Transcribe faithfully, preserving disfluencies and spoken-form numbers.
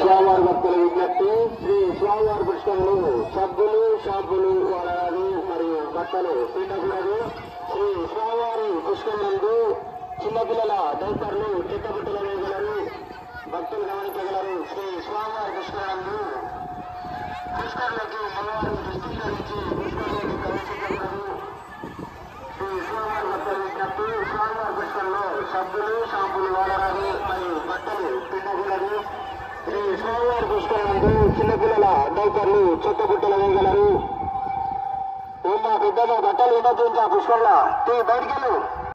స్వామివారి భక్తుల విజ్ఞప్తి, శ్రీ స్వామివారి పుష్కరంలో సబ్బులు షాంపులు వాడరాదు మరియు బట్టలు పిండకూడదు. శ్రీ స్వామివారి పుష్కరంలో చిన్నపిల్లల డైపర్లు చెత్తబుట్టలు వేయగలరు. భక్తులు గమనించగలరు. శ్రీ స్వామివారి పుష్కరంలో పుష్కరులకు మగవారు దుస్తులు ధరించి పుష్కరంలోకి ప్రవేశించకూడదు. శ్రీ స్వామివారి భక్తుల విజ్ఞప్తి, స్వామివారి పుష్కరంలో సబ్బులు షాంపులు వాడరాదు మరియు బట్టలు పిండకూడదు. శ్రీ స్వామివారి పుష్కరంలో చిన్నపిల్లల డైపర్లు చెత్తబుట్టలు వేయగలరు. ఏమా పెద్దగా బట్టలు ఉండదు ఇంకా పుష్కరంలో బయటికెళ్ళు.